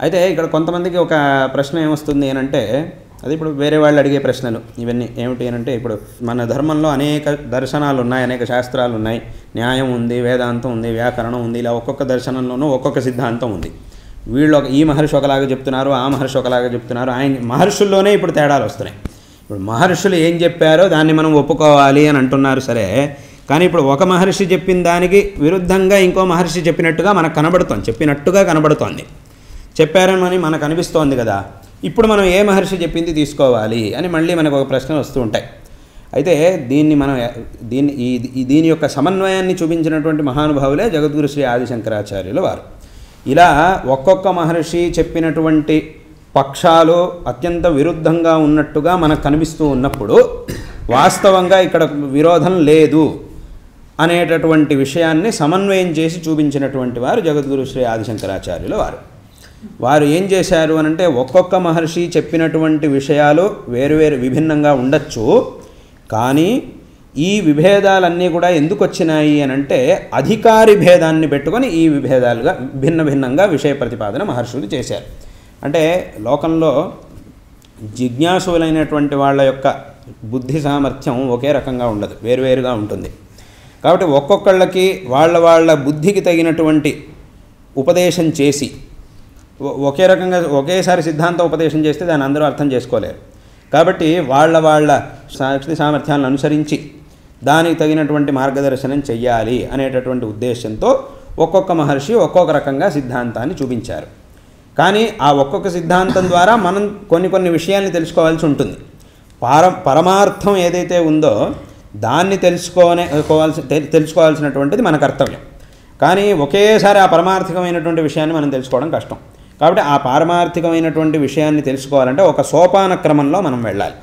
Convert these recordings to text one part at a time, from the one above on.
అయితే ఇక్కడ కొంతమందికి ఒక ప్రశ్న ఏమొస్తుంది అంటే, అది ఇప్పుడు వేరే వాళ్ళు అడిగే ప్రశ్నలు ఇవన్నీ ఏమిటి అంటే, ఇప్పుడు మన ధర్మంలో అనేక దర్శనాలు ఉన్నాయి, అనేక శాస్త్రాలు ఉన్నాయి, న్యాయం ఉంది, వేదాంతం ఉంది, వ్యాకరణం ఉంది, ఇలా ఒక్కొక్క దర్శనంలోనూ ఒక్కొక్క సిద్ధాంతం ఉంది. వీళ్ళు ఈ మహర్షి ఒకలాగా చెప్తున్నారు, ఆ మహర్షి ఒకలాగా చెప్తున్నారు. మహర్షుల్లోనే ఇప్పుడు తేడాలు వస్తున్నాయి. ఇప్పుడు మహర్షులు ఏం చెప్పారో దాన్ని మనం ఒప్పుకోవాలి అని అంటున్నారు సరే, కానీ ఇప్పుడు ఒక మహర్షి చెప్పిన దానికి విరుద్ధంగా ఇంకో మహర్షి చెప్పినట్టుగా మనకు కనబడుతోంది, చెప్పినట్టుగా కనబడుతోంది, చెప్పారని మనకు అనిపిస్తోంది కదా. ఇప్పుడు మనం ఏ మహర్షి చెప్పింది తీసుకోవాలి అని మళ్ళీ మనకు ఒక ప్రశ్న వస్తూ ఉంటాయి. అయితే దీని యొక్క సమన్వయాన్ని చూపించినటువంటి మహానుభావులే జగద్గురు శ్రీ ఆదిశంకరాచార్యులు వారు. ఇలా ఒక్కొక్క మహర్షి చెప్పినటువంటి పక్షాలు అత్యంత విరుద్ధంగా ఉన్నట్టుగా మనకు కనిపిస్తూ ఉన్నప్పుడు వాస్తవంగా ఇక్కడ విరోధం లేదు అనేటటువంటి విషయాన్ని సమన్వయం చేసి చూపించినటువంటి వారు జగద్గురు శ్రీ ఆదిశంకరాచార్యులు వారు. వారు ఏం చేశారు అనంటే, ఒక్కొక్క మహర్షి చెప్పినటువంటి విషయాలు వేరువేరు విభిన్నంగా ఉండొచ్చు, కానీ ఈ విభేదాలన్నీ కూడా ఎందుకు వచ్చినాయి అనంటే అధికారి భేదాన్ని పెట్టుకొని ఈ విభేదాలుగా భిన్నంగా విషయ ప్రతిపాదన మహర్షులు చేశారు. అంటే లోకంలో జిజ్ఞాసులైనటువంటి వాళ్ళ యొక్క బుద్ధి సామర్థ్యం ఒకే రకంగా ఉండదు, వేరువేరుగా ఉంటుంది. కాబట్టి ఒక్కొక్కళ్ళకి వాళ్ళ బుద్ధికి తగినటువంటి ఉపదేశం చేసి ఒకే రకంగా ఒకేసారి సిద్ధాంతం ఉపదేశం చేస్తే దాన్ని అందరూ అర్థం చేసుకోలేరు. కాబట్టి వాళ్ళ శక్తి సామర్థ్యాలను అనుసరించి దానికి తగినటువంటి మార్గదర్శనం చెయ్యాలి అనేటటువంటి ఉద్దేశంతో ఒక్కొక్క మహర్షి ఒక్కొక్క రకంగా సిద్ధాంతాన్ని చూపించారు. కానీ ఆ ఒక్కొక్క సిద్ధాంతం ద్వారా మనం కొన్ని విషయాల్ని తెలుసుకోవాల్సి ఉంటుంది. పరమార్థం ఏదైతే ఉందో దాన్ని తెలుసుకోవాల్సినటువంటిది మన కర్తవ్యం. కానీ ఒకేసారి ఆ పరమార్థికమైనటువంటి విషయాన్ని మనం తెలుసుకోవడం కష్టం. కాబట్టి ఆ పారమార్థికమైనటువంటి విషయాన్ని తెలుసుకోవాలంటే ఒక సోపాన క్రమంలో మనం వెళ్ళాలి.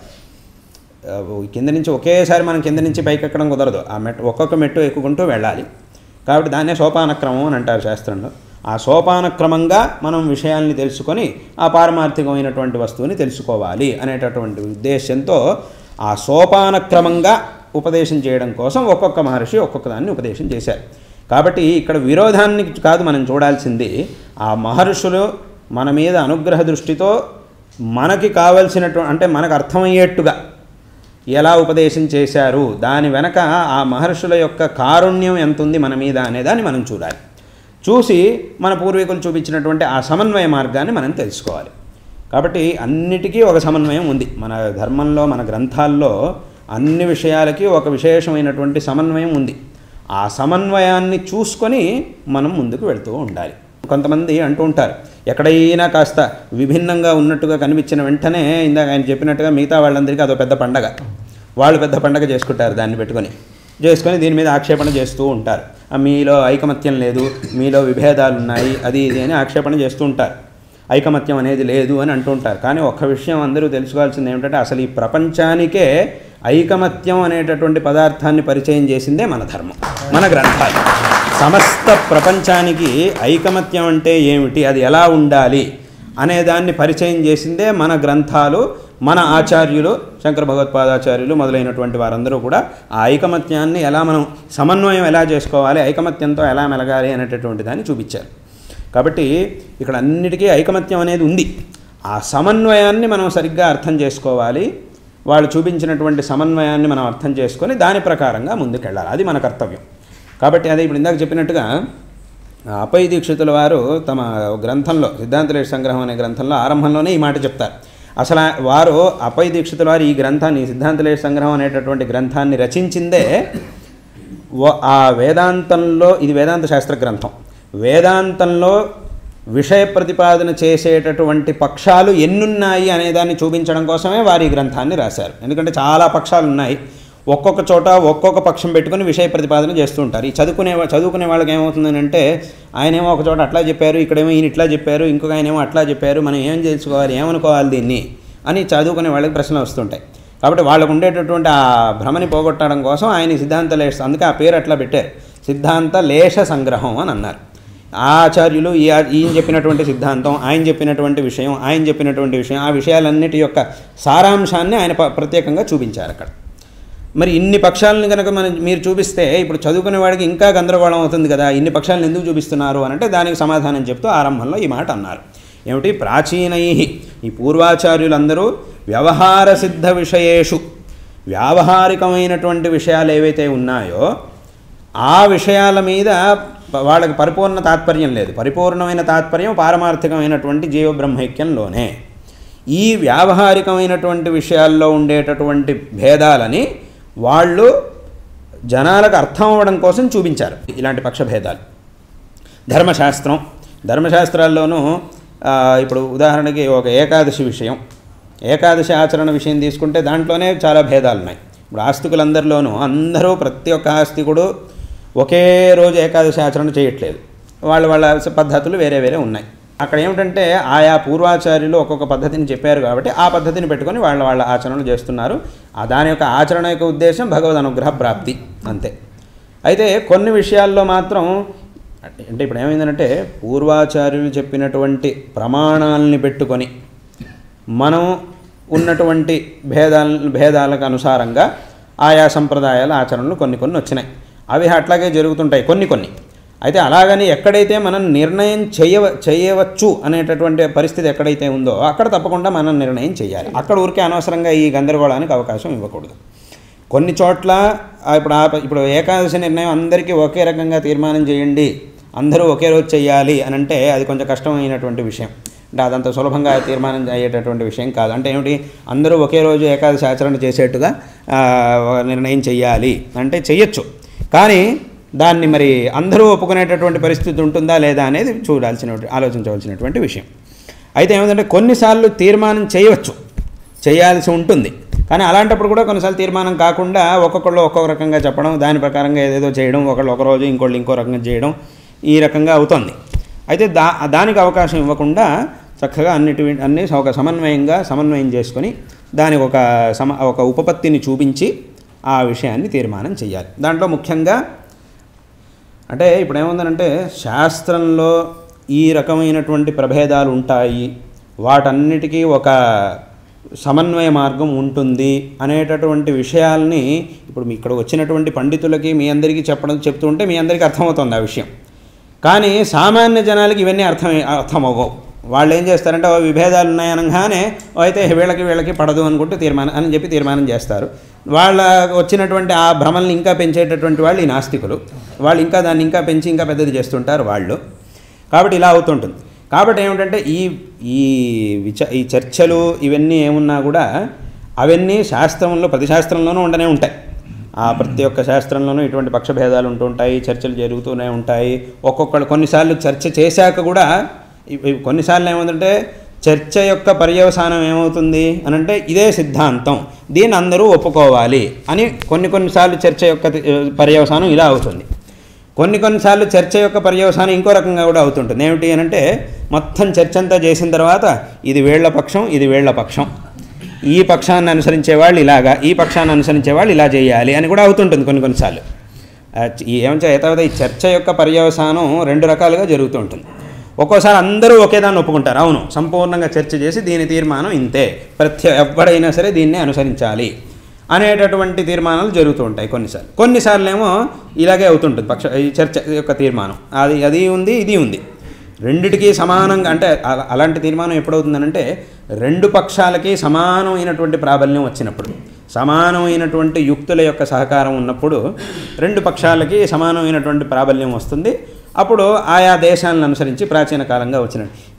కింద నుంచి ఒకేసారి మనం కింద నుంచి పైకి ఎక్కడం కుదరదు, ఆ ఒక్కొక్క మెట్టు ఎక్కుకుంటూ వెళ్ళాలి. కాబట్టి దాన్నే సోపాన క్రమం అని అంటారు శాస్త్రంలో. ఆ సోపాన క్రమంగా మనం విషయాల్ని తెలుసుకొని ఆ పారమార్థికమైనటువంటి వస్తువుని తెలుసుకోవాలి అనేటటువంటి ఉద్దేశంతో ఆ సోపాన క్రమంగా ఉపదేశం చేయడం కోసం ఒక్కొక్క మహర్షి ఒక్కొక్క దాన్ని ఉపదేశం చేశారు. కాబట్టి ఇక్కడ విరోధాన్ని కాదు మనం చూడాల్సింది, ఆ మహర్షులు మన మీద అనుగ్రహ దృష్టితో మనకి కావలసినటువంటి అంటే మనకు అర్థమయ్యేట్టుగా ఎలా ఉపదేశం చేశారు, దాని వెనక ఆ మహర్షుల యొక్క కారుణ్యం ఎంత ఉంది మన మీద అనేదాన్ని మనం చూడాలి. చూసి మన పూర్వీకులు చూపించినటువంటి ఆ సమన్వయ మార్గాన్ని మనం తెలుసుకోవాలి. కాబట్టి అన్నిటికీ ఒక సమన్వయం ఉంది మన ధర్మంలో, మన గ్రంథాల్లో అన్ని విషయాలకి ఒక విశేషమైనటువంటి సమన్వయం ఉంది. ఆ సమన్వయాన్ని చూసుకొని మనం ముందుకు వెళుతూ ఉండాలి. కొంతమంది అంటూ ఉంటారు, ఎక్కడైనా కాస్త విభిన్నంగా ఉన్నట్టుగా కనిపించిన వెంటనే ఇందాక ఆయన చెప్పినట్టుగా మిగతా వాళ్ళందరికీ అదో పెద్ద పండగ, వాళ్ళు పెద్ద పండగ చేసుకుంటారు, దాన్ని చేసుకొని దీని మీద ఆక్షేపణ చేస్తూ ఉంటారు. మీలో ఐకమత్యం లేదు, మీలో విభేదాలు ఉన్నాయి, అది ఇది అని ఆక్షేపణ చేస్తూ ఉంటారు. ఐకమత్యం అనేది లేదు అని అంటూ ఉంటారు. కానీ ఒక్క విషయం అందరూ తెలుసుకోవాల్సింది ఏమిటంటే, అసలు ఈ ప్రపంచానికే ఐకమత్యం అనేటటువంటి పదార్థాన్ని పరిచయం చేసిందే మన ధర్మం, మన గ్రంథాలు. సమస్త ప్రపంచానికి ఐకమత్యం అంటే ఏమిటి, అది ఎలా ఉండాలి అనేదాన్ని పరిచయం చేసిందే మన గ్రంథాలు, మన ఆచార్యులు, శంకర భగవత్పాదాచార్యులు మొదలైనటువంటి వారందరూ కూడా ఆ ఐకమత్యాన్ని ఎలా మనం సమన్వయం ఎలా చేసుకోవాలి, ఐకమత్యంతో ఎలా మెలగాలి అనేటటువంటి దాన్ని చూపించారు. కాబట్టి ఇక్కడ అన్నిటికీ ఐకమత్యం అనేది ఉంది. ఆ సమన్వయాన్ని మనం సరిగ్గా అర్థం చేసుకోవాలి. వాళ్ళు చూపించినటువంటి సమన్వయాన్ని మనం అర్థం చేసుకొని దాని ప్రకారంగా ముందుకెళ్ళాలి, అది మన కర్తవ్యం. కాబట్టి అదే ఇప్పుడు ఇందాక చెప్పినట్టుగా అపై దీక్షితుల వారు తమ గ్రంథంలో సిద్ధాంతలేశ సంగ్రహం అనే గ్రంథంలో ఆరంభంలోనే ఈ మాట చెప్తారు. అసలు వారు అపై దీక్షితుల వారు ఈ గ్రంథాన్ని సిద్ధాంతలేశ సంగ్రహం అనేటటువంటి గ్రంథాన్ని రచించిందే ఆ వేదాంతంలో, ఇది వేదాంత శాస్త్ర గ్రంథం, వేదాంతంలో విషయ ప్రతిపాదన చేసేటటువంటి పక్షాలు ఎన్నున్నాయి అనేదాన్ని చూపించడం కోసమే వారు ఈ గ్రంథాన్ని రాశారు. ఎందుకంటే చాలా పక్షాలు ఉన్నాయి, ఒక్కొక్క చోట ఒక్కొక్క పక్షం పెట్టుకుని విషయ ప్రతిపాదన చేస్తూ ఉంటారు. ఈ చదువుకునే వాళ్ళకి ఏమవుతుందని అంటే, ఆయనేమో ఒక చోట అట్లా చెప్పారు, ఇక్కడేమో ఈయన ఇట్లా చెప్పారు, ఇంకొక ఆయనేమో అట్లా చెప్పారు, మనం ఏం తెలుసుకోవాలి, ఏమనుకోవాలి దీన్ని అని చదువుకునే వాళ్ళకి ప్రశ్నలు వస్తుంటాయి. కాబట్టి వాళ్ళకు ఉండేటటువంటి ఆ భ్రమని పోగొట్టడం కోసం ఆయన సిద్ధాంత లేశ, అందుకే ఆ పేరు అట్లా పెట్టారు, సిద్ధాంత లేశ సంగ్రహం అని అన్నారు. ఆచార్యులు ఈయన చెప్పినటువంటి సిద్ధాంతం, ఆయన చెప్పినటువంటి విషయం, ఆ విషయాలన్నిటి యొక్క సారాంశాన్ని ఆయన ప్రత్యేకంగా చూపించారు అక్కడ. మరి ఇన్ని పక్షాలను కనుక మీరు చూపిస్తే ఇప్పుడు చదువుకునే వాడికి ఇంకా గందరగోళం అవుతుంది కదా, ఇన్ని పక్షాలను ఎందుకు చూపిస్తున్నారు అని అంటే దానికి సమాధానం చెప్తూ ఆరంభంలో ఈ మాట అన్నారు. ఏమిటి? ప్రాచీనై, ఈ పూర్వాచార్యులందరూ వ్యవహార సిద్ధ విషయేషు, వ్యావహారికమైనటువంటి విషయాలు ఏవైతే ఉన్నాయో ఆ విషయాల మీద వాళ్ళకి పరిపూర్ణ తాత్పర్యం లేదు. పరిపూర్ణమైన తాత్పర్యం పారమార్థికమైనటువంటి జీవబ్రహ్మైక్యంలోనే. ఈ వ్యావహారికమైనటువంటి విషయాల్లో ఉండేటటువంటి భేదాలని వాళ్ళు జనాలకు అర్థం అవ్వడం కోసం చూపించారు ఇలాంటి పక్షభేదాలు. ధర్మశాస్త్రాల్లోనూ ఇప్పుడు ఉదాహరణకి ఒక ఏకాదశి విషయం, ఏకాదశి ఆచరణ విషయం తీసుకుంటే దాంట్లోనే చాలా భేదాలు ఉన్నాయి. ఇప్పుడు ఆస్తికులందరిలోనూ ప్రతి ఒక్క ఆస్తికుడు ఒకే రోజు ఏకాదశి ఆచరణ చేయట్లేదు. వాళ్ళ పద్ధతులు వేరే వేరే ఉన్నాయి. అక్కడ ఏమిటంటే ఆయా పూర్వాచార్యులు ఒక్కొక్క పద్ధతిని చెప్పారు కాబట్టి ఆ పద్ధతిని పెట్టుకొని వాళ్ళ ఆచరణలు చేస్తున్నారు. దాని యొక్క ఆచరణ యొక్క ఉద్దేశం భగవద్ అనుగ్రహ ప్రాప్తి అంతే. అయితే కొన్ని విషయాల్లో మాత్రం అంటే ఇప్పుడు ఏమైందంటే పూర్వాచార్యులు చెప్పినటువంటి ప్రమాణాలని పెట్టుకొని మనం ఉన్నటువంటి భేదాలకు అనుసారంగా ఆయా సంప్రదాయాల ఆచరణలు కొన్ని వచ్చినాయి. అవి అట్లాగే జరుగుతుంటాయి కొన్ని. అయితే అలాగని ఎక్కడైతే మనం నిర్ణయం చేయవచ్చు అనేటటువంటి పరిస్థితి ఎక్కడైతే ఉందో అక్కడ తప్పకుండా మనం నిర్ణయం చేయాలి. అక్కడ ఊరికే అనవసరంగా ఈ గందరగోళానికి అవకాశం ఇవ్వకూడదు. కొన్ని చోట్ల ఇప్పుడు ఏకాదశి నిర్ణయం అందరికీ ఒకే రకంగా తీర్మానం చేయండి, అందరూ ఒకే రోజు చేయాలి అని అంటే అది కొంచెం కష్టమైనటువంటి విషయం. అంటే అదంత సులభంగా తీర్మానం అయ్యేటటువంటి విషయం కాదు. అంటే ఏమిటి? అందరూ ఒకే రోజు ఏకాదశి ఆచరణ చేసేట్టుగా నిర్ణయం చేయాలి అంటే చెయ్యొచ్చు, కానీ దాన్ని మరి అందరూ ఒప్పుకునేటటువంటి పరిస్థితి ఉంటుందా లేదా అనేది ఆలోచించవలసినటువంటి విషయం. అయితే ఏమిటంటే కొన్నిసార్లు తీర్మానం చేయాల్సి ఉంటుంది, కానీ అలాంటప్పుడు కూడా కొన్నిసార్లు తీర్మానం కాకుండా ఒక్కొక్కళ్ళు ఒక్కొక్క రకంగా చెప్పడం, దాని ప్రకారంగా ఏదేదో చేయడం, ఒకళ్ళు ఒక రోజు ఇంకోళ్ళు ఇంకో రకంగా చేయడం, ఈ రకంగా అవుతుంది. అయితే దానికి అవకాశం ఇవ్వకుండా చక్కగా అన్ని ఒక సమన్వయం చేసుకొని దానికి ఒక ఉపపత్తిని చూపించి ఆ విషయాన్ని తీర్మానం చేయాలి. దాంట్లో ముఖ్యంగా అంటే ఇప్పుడు ఏముందనంటే శాస్త్రంలో ఈ రకమైనటువంటి ప్రభేదాలు ఉంటాయి, వాటన్నిటికీ ఒక సమన్వయ మార్గం ఉంటుంది అనేటటువంటి విషయాల్ని ఇప్పుడు ఇక్కడ వచ్చినటువంటి పండితులకి మీ అందరికీ చెప్తూ ఉంటే మీ అందరికీ అర్థమవుతుంది ఆ విషయం. కానీ సామాన్య జనాలకి ఇవన్నీ అర్థమవ్వవు. వాళ్ళు ఏం చేస్తారంటే విభేదాలు ఉన్నాయనగానే అయితే వీళ్ళకి పడదు అనుకుంటూ తీర్మానం చేస్తారు. వాళ్ళ వచ్చినటువంటి ఆ భ్రమల్ని ఇంకా పెంచేటటువంటి వాళ్ళు ఈ నాస్తికులు. వాళ్ళు దాన్ని ఇంకా పెంచి ఇంకా పెద్దది చేస్తుంటారు వాళ్ళు. కాబట్టి ఇలా అవుతుంటుంది. కాబట్టి ఏమిటంటే ఈ చర్చలు ఇవన్నీ ఏమున్నా కూడా అవన్నీ ప్రతి శాస్త్రంలోనూ ఉండనే ఉంటాయి. ప్రతి ఒక్క శాస్త్రంలోనూ ఇటువంటి పక్షభేదాలు ఉంటూ ఉంటాయి, చర్చలు జరుగుతూనే ఉంటాయి. కొన్నిసార్లు చర్చ చేశాక కూడా కొన్నిసార్లు ఏమవుతుందంటే చర్చ యొక్క పర్యవసానం ఏమవుతుంది అనంటే ఇదే సిద్ధాంతం, దీన్ని అందరూ ఒప్పుకోవాలి అని కొన్నిసార్లు చర్చ యొక్క పర్యవసానం ఇలా అవుతుంది. కొన్నిసార్లు చర్చ యొక్క పర్యవసానం ఇంకో రకంగా కూడా అవుతుంటుంది. ఏమిటి అనంటే మొత్తం చర్చ అంతా చేసిన తర్వాత ఇది వీళ్ల పక్షం, ఇది వీళ్ల పక్షం, ఈ పక్షాన్ని అనుసరించే వాళ్ళు ఇలాగా, ఈ పక్షాన్ని అనుసరించే వాళ్ళు ఇలా చేయాలి అని కూడా అవుతుంటుంది కొన్నిసార్లు. ఏమంటే ఈ చర్చ యొక్క పర్యవసానం రెండు రకాలుగా జరుగుతూ ఉంటుంది. ఒక్కోసారి అందరూ ఒకేదాన్ని ఒప్పుకుంటారు, అవును సంపూర్ణంగా చర్చ చేసి దీని తీర్మానం ఇంతే, ఎవడైనా సరే దీన్నే అనుసరించాలి అనేటటువంటి తీర్మానాలు జరుగుతూ ఉంటాయి. కొన్నిసార్లు ఏమో ఇలాగే అవుతుంటుంది ఈ చర్చ యొక్క తీర్మానం, అది ఉంది ఇది ఉంది, రెండిటికీ సమానంగా. అంటే అలాంటి తీర్మానం ఎప్పుడవుతుందనంటే రెండు పక్షాలకి సమానమైనటువంటి ప్రాబల్యం వచ్చినప్పుడు, సమానమైనటువంటి యుక్తుల యొక్క సహకారం ఉన్నప్పుడు రెండు పక్షాలకి సమానమైనటువంటి ప్రాబల్యం వస్తుంది. అప్పుడు ఆయా దేశాలను అనుసరించి ప్రాచీన కాలంగా వచ్చినట్టు